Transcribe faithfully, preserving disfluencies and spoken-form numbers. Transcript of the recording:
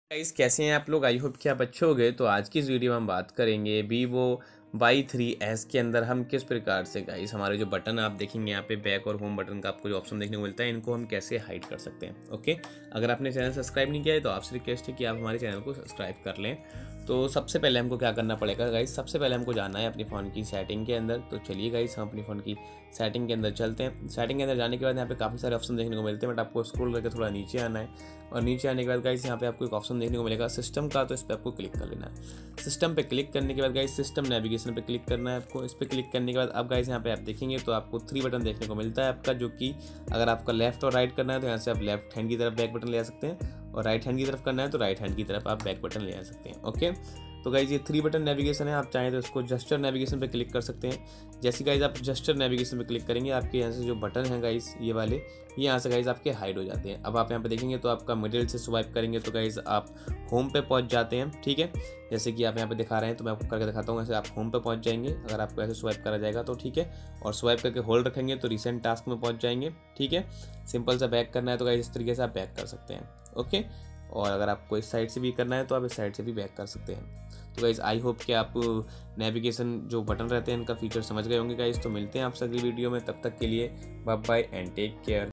Guys कैसे हैं आप लोग। आई होप कि आप अच्छे होंगे। तो आज की इस वीडियो में हम बात करेंगे वीवो वाई थ्री एस के अंदर हम किस प्रकार से गाइस हमारे जो बटन आप देखेंगे यहाँ पे बैक और होम बटन का आपको जो ऑप्शन देखने को मिलता है, इनको हम कैसे हाइड कर सकते हैं। ओके, अगर आपने चैनल सब्सक्राइब नहीं किया है तो आपसे रिक्वेस्ट है कि आप हमारे चैनल को सब्सक्राइब कर लें। तो सबसे पहले हमको क्या करना पड़ेगा गाइस, सबसे पहले हमको जाना है अपने फ़ोन की सेटिंग के अंदर। तो चलिए गाइस हम अपने फ़ोन की सेटिंग के अंदर चलते हैं। सेटिंग के अंदर जाने के बाद यहाँ पे काफ़ी सारे ऑप्शन देखने को मिलते हैं, बट आपको स्क्रॉल करके थोड़ा नीचे आना है और नीचे आने के बाद गाइस यहाँ पे आपको एक ऑप्शन देखने को मिलेगा सिस्टम का। तो इस पर आपको क्लिक कर लेना है। सिस्टम पे क्लिक करने के बाद गाइस सिस्टम नेविगेशन पे क्लिक करना है आपको। इस पर क्लिक करने के बाद अब गाइस यहाँ पे आप देखेंगे तो आपको थ्री बटन देखने को मिलता है आपका, जो कि अगर आपका लेफ्ट और राइट करना है तो यहाँ से आप लेफ्ट हैंड की तरफ बैक बटन ले आ सकते हैं, और राइट हैंड की तरफ करना है तो राइट हैंड की तरफ आप बैक बटन ले आ सकते हैं। ओके, तो गाइज ये थ्री बटन नेविगेशन है। आप चाहें तो इसको जस्टर नेविगेशन पे क्लिक कर सकते हैं। जैसे गाइज आप जस्टर नेविगेशन पे क्लिक करेंगे, आपके यहाँ से जो बटन है गाइज ये वाले, ये यहाँ से गाइज आपके हाइड हो जाते हैं। अब आप यहाँ पे देखेंगे तो आपका मिडिल से स्वाइप करेंगे तो गाइज आप होम पे पहुँच जाते हैं। ठीक है, जैसे कि आप यहाँ पे दिखा रहे हैं तो मैं आपको करके दिखाता हूँ। ऐसे आप होम पे पहुँच जाएंगे अगर आपको ऐसे स्वाइप करा जाएगा तो। ठीक है, और स्वाइप करके होल्ड रखेंगे तो रिसेंट टास्क में पहुँच जाएंगे। ठीक है, सिंपल सा बैक करना है तो गाइज इस तरीके से आप बैक कर सकते हैं। ओके, और अगर आपको इस साइड से भी करना है तो आप इस साइड से भी बैक कर सकते हैं। तो गाइज़ आई होप कि आप नेविगेशन जो बटन रहते हैं इनका फीचर समझ गए होंगे गाइज़। तो मिलते हैं आपसे अगली वीडियो में, तब तक के लिए bye bye and take care.